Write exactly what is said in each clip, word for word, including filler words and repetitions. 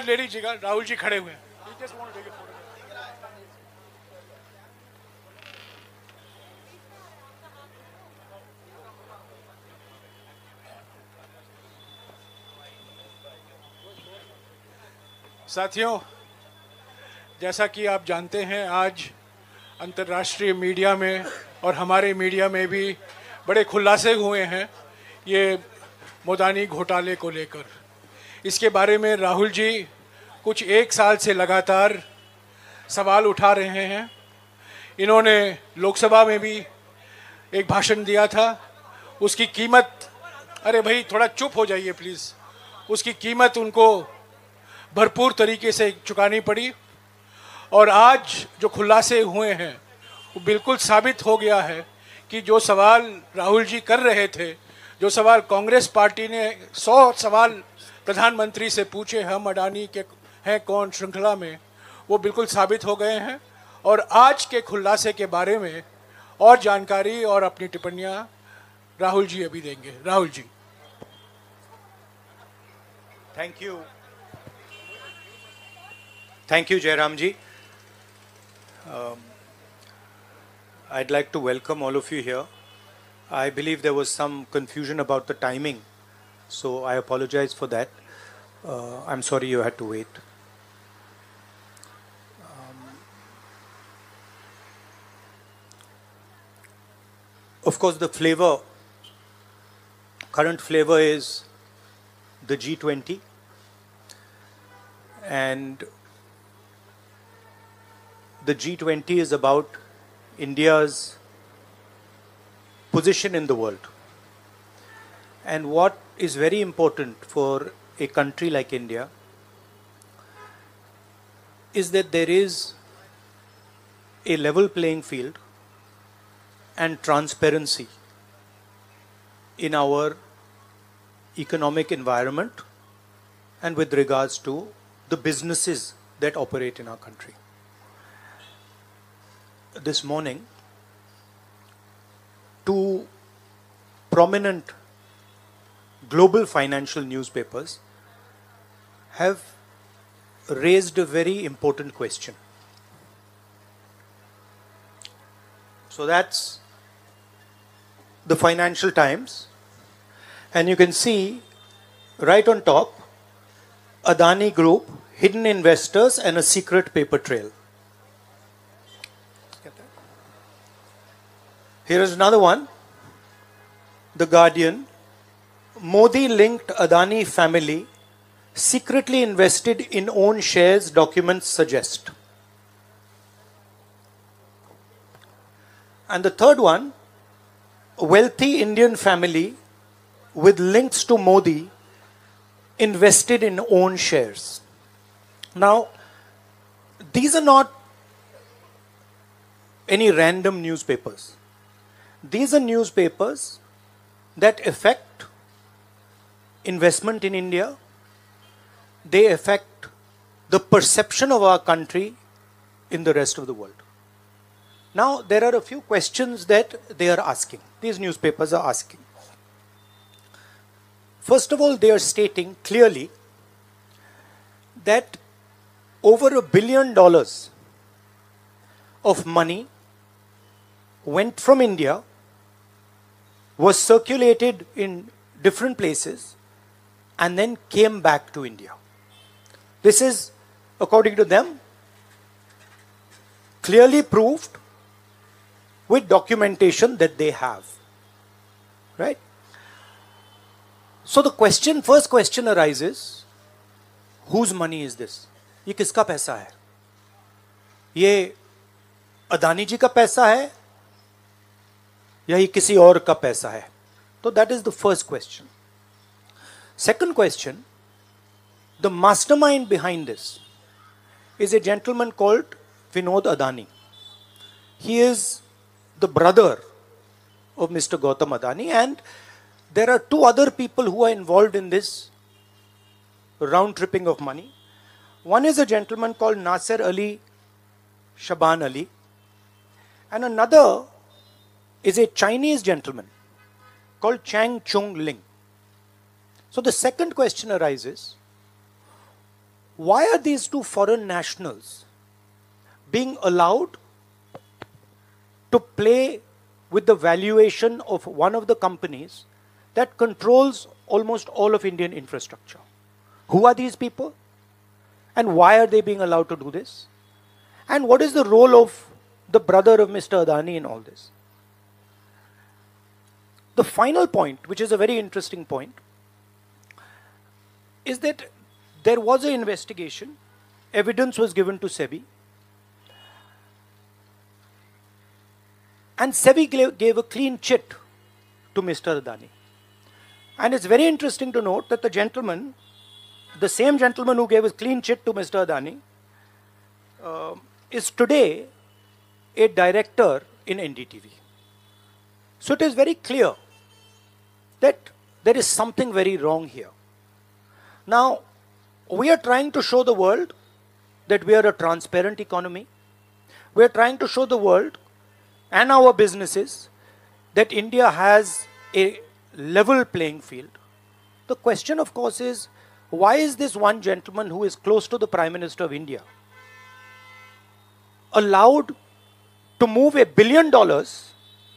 ले लीजिएगा, राहुल जी खड़े हुए हैं। साथियों, जैसा कि आप जानते हैं, आज अंतर्राष्ट्रीय मीडिया में और हमारे मीडिया में भी बड़े खुलासे हुए हैं ये मोदानी घोटाले को लेकर। इसके बारे में राहुल जी कुछ एक साल से लगातार सवाल उठा रहे हैं। इन्होंने लोकसभा में भी एक भाषण दिया था, उसकी कीमत, अरे भाई थोड़ा चुप हो जाइए प्लीज़, उसकी कीमत उनको भरपूर तरीके से चुकानी पड़ी। और आज जो खुलासे हुए हैं वो बिल्कुल साबित हो गया है कि जो सवाल राहुल जी कर रहे थे, जो सवाल कांग्रेस पार्टी ने सौ सवाल प्रधानमंत्री से पूछे हम अडानी के हैं कौन श्रृंखला में, वो बिल्कुल साबित हो गए हैं। और आज के खुलासे के बारे में और जानकारी और अपनी टिप्पणियां राहुल जी अभी देंगे। Rahul ji. Thank you thank you Jairam ji. Um, I'd like to welcome all of you here. I believe there was some confusion about the timing, so I apologize for that. Uh, I'm sorry you had to wait. Um, of course, the flavor, current flavor is the G twenty, and the G twenty is about India's position in the world. And what is very important for a country like India is that there is a level playing field and transparency in our economic environment and with regards to the businesses that operate in our country. This morning, two prominent global financial newspapers have raised a very important question. So that's the Financial Times, and you can see right on top, Adani Group, hidden investors and a secret paper trail. Here is another one, The Guardian. Modi linked Adani family secretly invested in own shares, documents suggest. And the third one, a wealthy Indian family with links to Modi invested in own shares. Now, these are not any random newspapers. These are newspapers that affect investment in India. They affect the perception of our country in the rest of the world. Now, there are a few questions that they are asking. These newspapers are asking. First of all, they are stating clearly that over a billion dollars of money went from India, was circulated in different places, and then came back to India. This is, according to them, clearly proved with documentation that they have. Right? So the question, first question arises, whose money is this? ये किसका पैसा है? ये अदानी जी का पैसा है या ये किसी और का पैसा है? तो that is the first question. Second question, the mastermind behind this is a gentleman called Vinod Adani. He is the brother of Mister Gautam Adani, and there are two other people who are involved in this round tripping of money. One is a gentleman called Nasser Ali Shaban Ali, and another is a Chinese gentleman called Chang Chung Ling. So the second question arises, why are these two foreign nationals being allowed to play with the valuation of one of the companies that controls almost all of Indian infrastructure? Who are these people? And why are they being allowed to do this? And what is the role of the brother of Mister Adani in all this? The final point, which is a very interesting point, is that there was an investigation, evidence was given to SEBI, and SEBI gave a clean chit to Mister Adani. And it's very interesting to note that the gentleman, the same gentleman who gave a clean chit to Mister Adani, uh, is today a director in N D T V. So it is very clear that there is something very wrong here. Now, we are trying to show the world that we are a transparent economy. We are trying to show the world and our businesses that India has a level playing field. The question, of course, is why is this one gentleman who is close to the Prime Minister of India allowed to move a billion dollars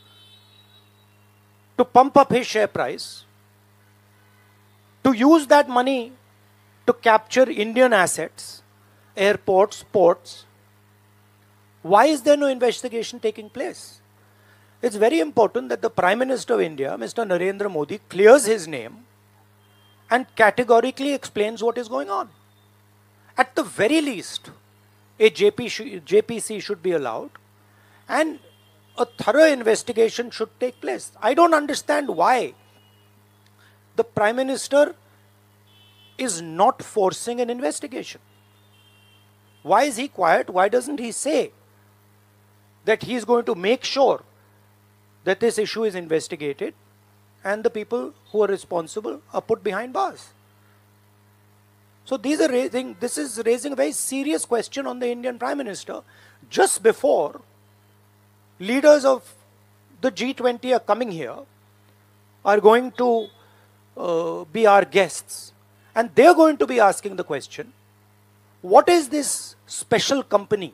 to pump up his share price, to use that money to capture Indian assets, airports, ports? Why is there no investigation taking place? It's very important that the Prime Minister of India, Mister Narendra Modi, clears his name and categorically explains what is going on. At the very least, a J P C should be allowed and a thorough investigation should take place. I don't understand why the Prime Minister is not forcing an investigation. Why is he quiet? Why doesn't he say that he is going to make sure that this issue is investigated and the people who are responsible are put behind bars? So these are raising, this is raising a very serious question on the Indian Prime Minister just before leaders of the G twenty are coming here, are going to uh, be our guests, and they're going to be asking the question, what is this special company?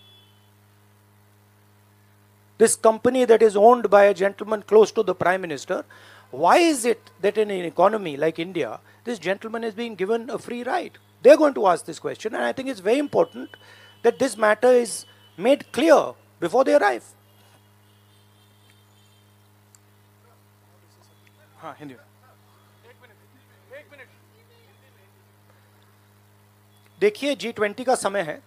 This company that is owned by a gentleman close to the Prime Minister, why is it that in an economy like India, this gentleman is being given a free ride? They're going to ask this question, and I think it's very important that this matter is made clear before they arrive. हाँ, हिंदी में। देखिए, G twenty का समय है,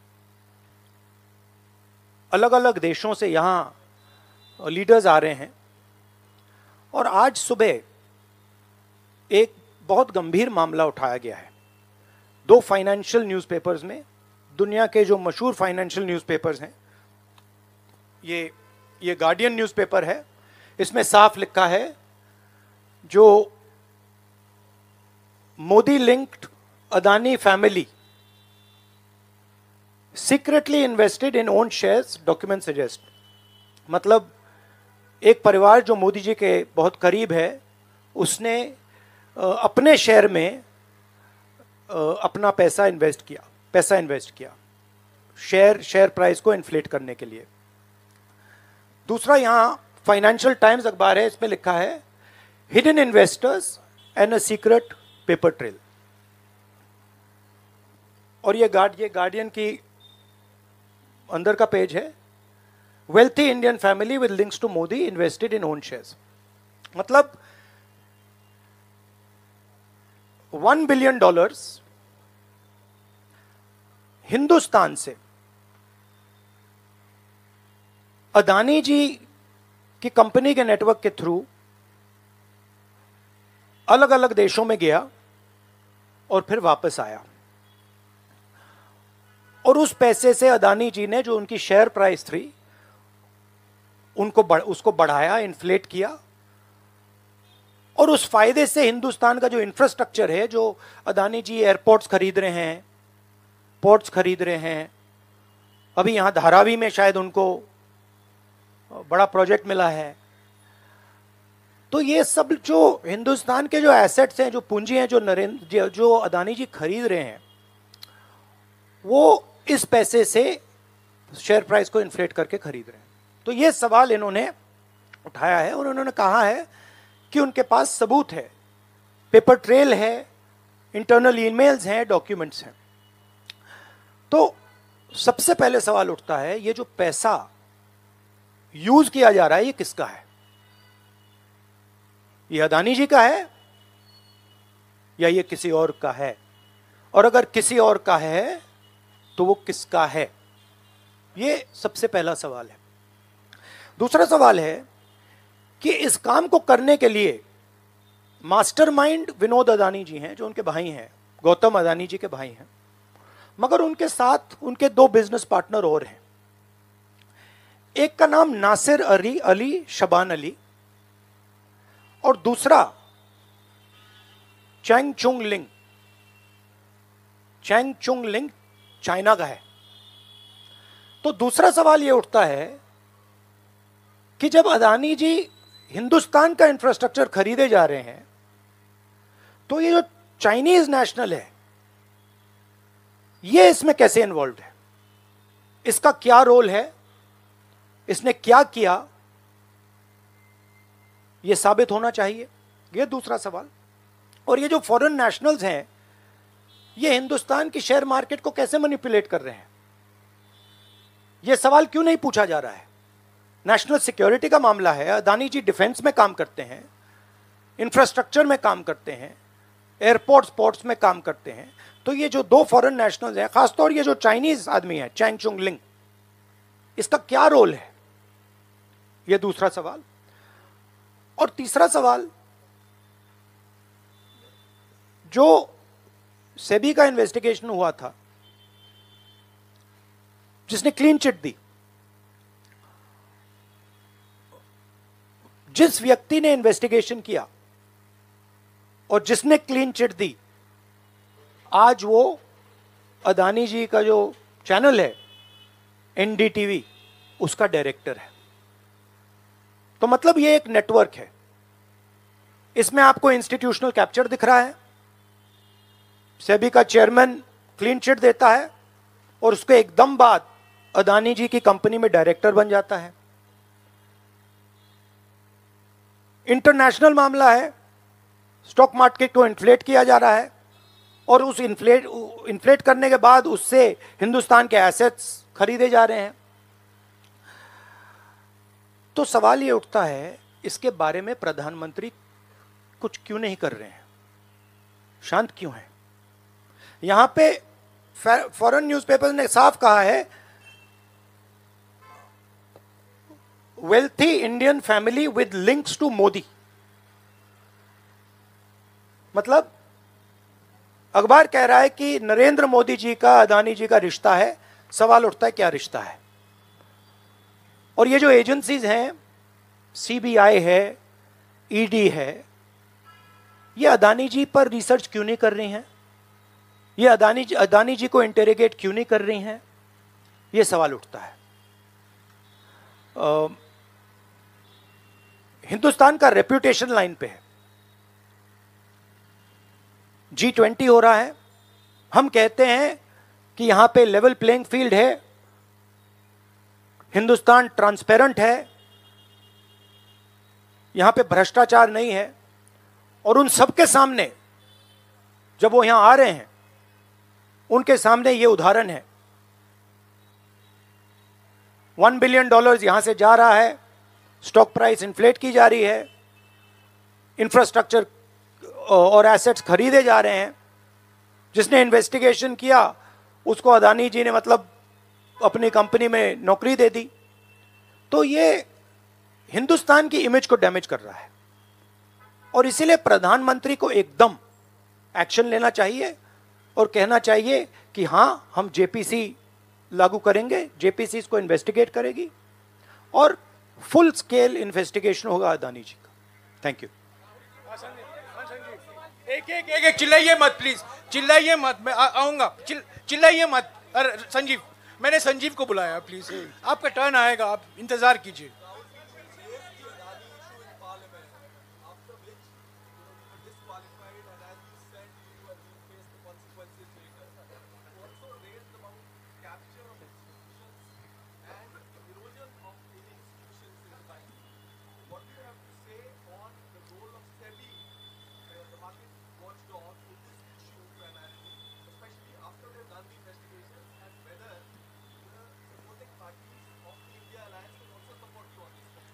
अलग अलग देशों से यहाँ लीडर्स आ रहे हैं, और आज सुबह एक बहुत गंभीर मामला उठाया गया है। दो फाइनेंशियल न्यूज़पेपर्स में, दुनिया के जो मशहूर फाइनेंशियल न्यूज़पेपर्स हैं, ये ये गार्डियन न्यूज़पेपर है, इसमें साफ लिखा है, जो Modi linked Adani family secretly invested in own shares, document suggest. मतलब एक परिवार जो मोदी जी के बहुत करीब है, उसने अपने शेयर में अपना पैसा इन्वेस्ट किया पैसा इन्वेस्ट किया शेयर शेयर प्राइस को इन्फ्लेट करने के लिए। दूसरा, यहाँ फाइनेंशियल टाइम्स अखबार है, इसमें लिखा है hidden investors and a secret paper trail. और ये गार्ड ये गार्डियन की अंदर का पेज है, wealthy Indian family with links to Modi invested in own shares. मतलब वन बिलियन डॉलर्स हिंदुस्तान से अदानी जी की कंपनी के नेटवर्क के थ्रू अलग अलग देशों में गया और फिर वापस आया, और उस पैसे से अदानी जी ने, जो उनकी शेयर प्राइस थी, उनको बढ़, उसको बढ़ाया, इन्फ्लेट किया, और उस फायदे से हिंदुस्तान का जो इंफ्रास्ट्रक्चर है, जो अदानी जी एयरपोर्ट्स खरीद रहे हैं, पोर्ट्स खरीद रहे हैं, अभी यहाँ धारावी में शायद उनको बड़ा प्रोजेक्ट मिला है, तो ये सब जो हिंदुस्तान के जो एसेट्स हैं, जो पूंजी हैं, जो नरेंद्र जो अदानी जी खरीद रहे हैं, वो इस पैसे से शेयर प्राइस को इन्फ्लेट करके खरीद रहे हैं। तो ये सवाल इन्होंने उठाया है और उन्होंने कहा है कि उनके पास सबूत है, पेपर ट्रेल है, इंटरनल ईमेल्स हैं, डॉक्यूमेंट्स हैं। तो सबसे पहले सवाल उठता है, ये जो पैसा यूज किया जा रहा है ये किसका है? ये अदानी जी का है या ये किसी और का है? और अगर किसी और का है तो वो किसका है? ये सबसे पहला सवाल है। दूसरा सवाल है कि इस काम को करने के लिए मास्टरमाइंड विनोद अदानी जी हैं, जो उनके भाई हैं, गौतम अदानी जी के भाई हैं, मगर उनके साथ उनके दो बिजनेस पार्टनर और हैं। एक का नाम नासिर अली अली शबान अली और दूसरा चैंग चुंग लिंग। चैंग चुंग लिंग चाइना का है। तो दूसरा सवाल यह उठता है कि जब अदानी जी हिंदुस्तान का इंफ्रास्ट्रक्चर खरीदे जा रहे हैं तो ये जो चाइनीज नेशनल है ये इसमें कैसे इन्वॉल्व है? इसका क्या रोल है? इसने क्या किया? यह साबित होना चाहिए। यह दूसरा सवाल। और ये जो फॉरेन नेशनल्स हैं ये हिंदुस्तान की शेयर मार्केट को कैसे मैनिपुलेट कर रहे हैं? यह सवाल क्यों नहीं पूछा जा रहा है? नेशनल सिक्योरिटी का मामला है। अदानी जी डिफेंस में काम करते हैं, इंफ्रास्ट्रक्चर में काम करते हैं, एयरपोर्ट्स पोर्ट्स में काम करते हैं। तो ये जो दो फॉरेन नेशनल्स हैं, खासतौर ये जो चाइनीज आदमी है चैंग चुंग लिंग, इसका क्या रोल है? यह दूसरा सवाल। और तीसरा सवाल, जो सेबी का इन्वेस्टिगेशन हुआ था जिसने क्लीन चिट दी, जिस व्यक्ति ने इन्वेस्टिगेशन किया और जिसने क्लीन चिट दी, आज वो अदानी जी का जो चैनल है एनडीटीवी, उसका डायरेक्टर है। तो मतलब ये एक नेटवर्क है। इसमें आपको इंस्टीट्यूशनल कैप्चर दिख रहा है, सेबी का चेयरमैन क्लीन चिट देता है और उसके एकदम बाद अदानी जी की कंपनी में डायरेक्टर बन जाता है। इंटरनेशनल मामला है, स्टॉक मार्केट को इन्फ्लेट किया जा रहा है और उस इन्फ्लेट इन्फ्लेट करने के बाद उससे हिंदुस्तान के एसेट्स खरीदे जा रहे हैं। तो सवाल ये उठता है, इसके बारे में प्रधानमंत्री कुछ क्यों नहीं कर रहे हैं? शांत क्यों हैं? यहां पे फॉरेन न्यूज़पेपर ने साफ कहा है, wealthy Indian family with links to Modi. मतलब अखबार कह रहा है कि नरेंद्र मोदी जी का अदानी जी का रिश्ता है। सवाल उठता है क्या रिश्ता है? और ये जो एजेंसीज हैं, सीबीआई है, ईडी है, ये अदानी जी पर रिसर्च क्यों नहीं कर रही हैं? ये अदानी अदानी जी को इंटेरोगेट क्यों नहीं कर रही हैं? ये सवाल उठता है। आ, हिंदुस्तान का रेप्यूटेशन लाइन पे है। जी ट्वेंटी हो रहा है, हम कहते हैं कि यहां पे लेवल प्लेइंग फील्ड है, हिंदुस्तान ट्रांसपेरेंट है, यहां पे भ्रष्टाचार नहीं है। और उन सबके सामने जब वो यहां आ रहे हैं, उनके सामने ये उदाहरण है, वन बिलियन डॉलर्स यहां से जा रहा है, स्टॉक प्राइस इन्फ्लेट की जा रही है, इंफ्रास्ट्रक्चर और एसेट्स खरीदे जा रहे हैं। जिसने इन्वेस्टिगेशन किया उसको अदानी जी ने मतलब अपनी कंपनी में नौकरी दे दी। तो ये हिंदुस्तान की इमेज को डैमेज कर रहा है और इसीलिए प्रधानमंत्री को एकदम एक्शन लेना चाहिए और कहना चाहिए कि हां, हम जेपीसी लागू करेंगे, जेपीसी इसको इन्वेस्टिगेट करेगी और फुल स्केल इन्वेस्टिगेशन होगा अदानी जी का। Thank you. एक एक एक एक चिल्लाइए मत प्लीज, चिल्लाइए मत, मैं आऊंगा। चिल, चिल्लाइए मत। अरे संजीव, मैंने संजीव को बुलाया, प्लीज आपका टर्न आएगा, आप इंतजार कीजिए।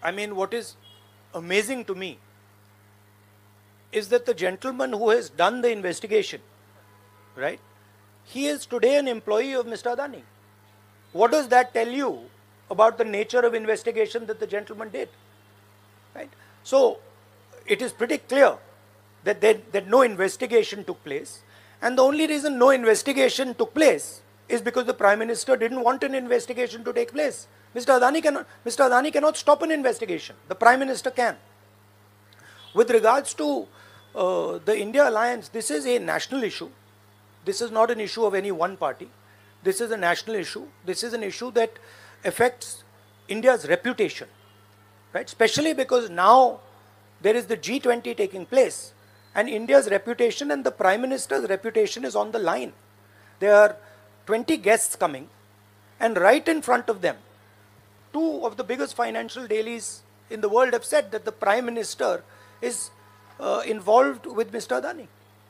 I mean, what is amazing to me is that the gentleman who has done the investigation, right, he is today an employee of Mister Adani. What does that tell you about the nature of investigation that the gentleman did? Right? So, it is pretty clear that, there, that no investigation took place, and the only reason no investigation took place is because the Prime Minister didn't want an investigation to take place. Mister Adani cannot, Mister Adani cannot stop an investigation. The Prime Minister can. With regards to uh, the India alliance, this is a national issue. This is not an issue of any one party. This is a national issue. This is an issue that affects India's reputation, right? Especially because now there is the G twenty taking place, and India's reputation and the Prime Minister's reputation is on the line. There are twenty guests coming, and right in front of them, two of the biggest financial dailies in the world have said that the Prime Minister is uh, involved with Mister Adani.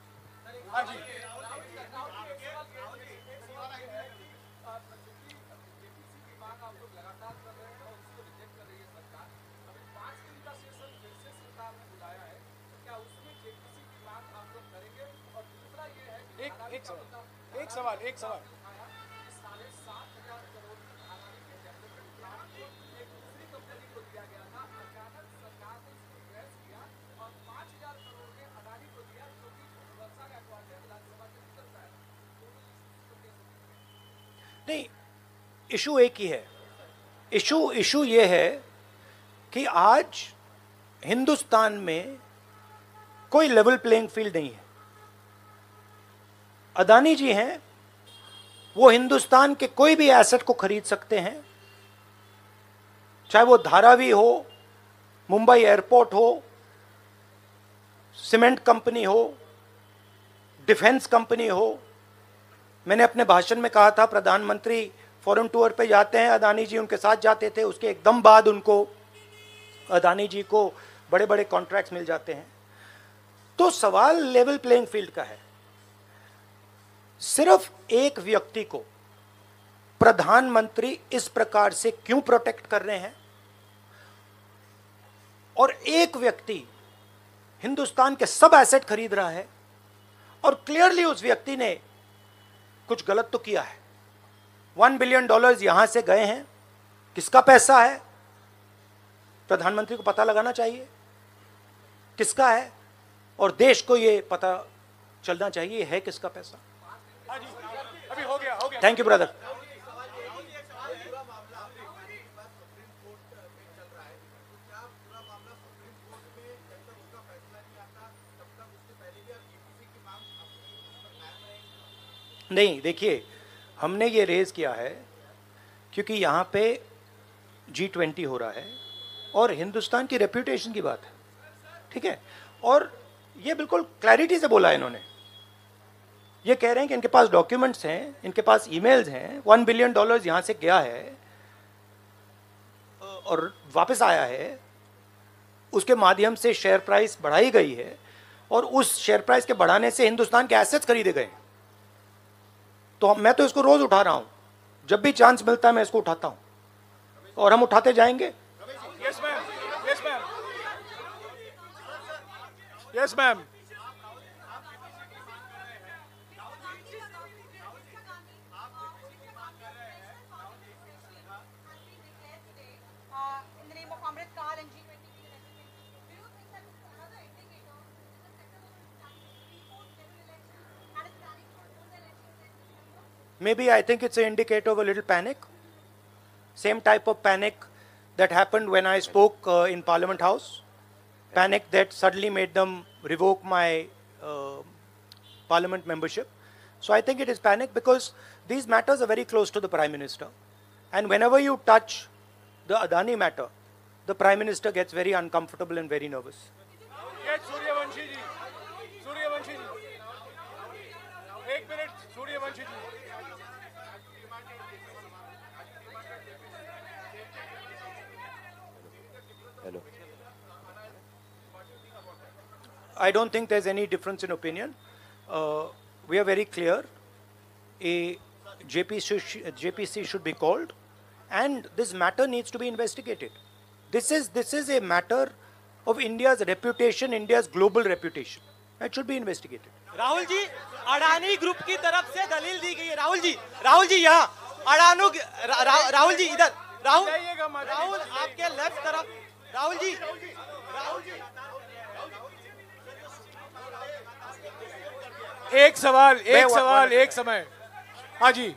एक एक सवाल एक सवाल एक सवाल नहीं, issue एक ही है. इशू इशू ये है कि आज हिंदुस्तान में कोई लेवल प्लेइंग फील्ड नहीं है. अदानी जी हैं, वो हिंदुस्तान के कोई भी एसेट को खरीद सकते हैं, चाहे वो धारावी हो, मुंबई एयरपोर्ट हो, सीमेंट कंपनी हो, डिफेंस कंपनी हो. मैंने अपने भाषण में कहा था प्रधानमंत्री फॉरेन टूर पे जाते हैं, अदानी जी उनके साथ जाते थे, उसके एकदम बाद उनको अदानी जी को बड़े बड़े कॉन्ट्रैक्ट्स मिल जाते हैं. तो सवाल लेवल प्लेइंग फील्ड का है. सिर्फ एक व्यक्ति को प्रधानमंत्री इस प्रकार से क्यों प्रोटेक्ट कर रहे हैं, और एक व्यक्ति हिंदुस्तान के सब एसेट खरीद रहा है, और क्लियरली उस व्यक्ति ने कुछ गलत तो किया है. वन बिलियन डॉलर्स यहां से गए हैं, किसका पैसा है प्रधानमंत्री को पता लगाना चाहिए किसका है, और देश को यह पता चलना चाहिए है किसका पैसा. अभी हो गया हो गया. Thank you brother. नहीं, देखिए, हमने ये रेज किया है क्योंकि यहाँ पे जी ट्वेंटी हो रहा है और हिंदुस्तान की रेप्यूटेशन की बात है, ठीक है. और ये बिल्कुल क्लैरिटी से बोला है इन्होंने. ये कह रहे हैं कि इनके पास डॉक्यूमेंट्स हैं, इनके पास ईमेल्स हैं, वन बिलियन डॉलर्स यहाँ से गया है और वापस आया है, उसके माध्यम से शेयर प्राइस बढ़ाई गई है, और उस शेयर प्राइस के बढ़ाने से हिंदुस्तान के एसेट्स खरीदे गए. तो मैं तो इसको रोज उठा रहा हूं, जब भी चांस मिलता है मैं इसको उठाता हूं, और हम उठाते जाएंगे. Yes ma'am, yes ma'am, yes ma'am. Maybe I think it's an indicator of a little panic. Same type of panic that happened when I spoke uh, in Parliament House. Panic that suddenly made them revoke my uh, Parliament membership. So I think it is panic because these matters are very close to the Prime Minister. And whenever you touch the Adani matter, the Prime Minister gets very uncomfortable and very nervous. Yes, Suryavanshi ji. Suryavanshi ji. एक minute, Suryavanshi ji. Hello. I don't think there's any difference in opinion. Uh, we are very clear. A J P C, J P C should be called, and this matter needs to be investigated. This is this is a matter of India's reputation, India's global reputation. That should be investigated. Rahul ji, Adani group की तरफ से दलील दी गई है। राहुल जी, राहुल जी यहाँ, अडानू रा, रा, राहुल जी इधर, राहुल राहुल आपके लेफ्ट तरफ, राहुल जी, राहुल जी, एक सवाल एक सवाल एक समय। हाँ जी,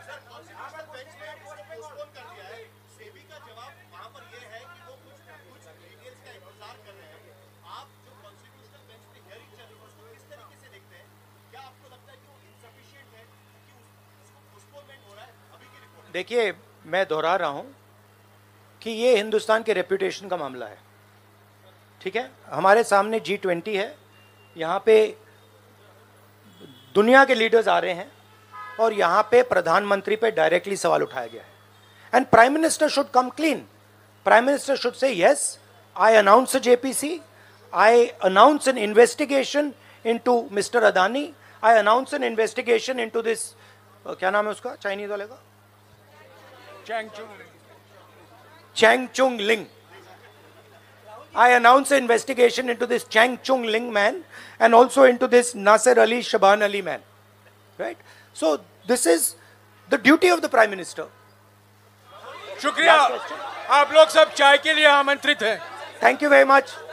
देखिए, मैं दोहरा रहा हूं कि ये हिंदुस्तान के रेपुटेशन का मामला है, ठीक है। हमारे सामने जी ट्वेंटी है, यहाँ पे दुनिया के लीडर्स आ रहे हैं और यहाँ पे प्रधानमंत्री पे डायरेक्टली सवाल उठाया गया है। And prime minister should come clean. Prime minister should say yes, I announce JPC, I announce an investigation into mister Adani, I announce an investigation into this, क्या नाम है उसका चाइनीज वाले का, Chang Chung Ling. I announce an investigation into this Chang Chung Ling man and also into this Nasser Ali Shaban Ali man. Right? So this is the duty of the Prime Minister. शुक्रिया, आप लोग सब चाय के लिए आमंत्रित हैं। Thank you very much.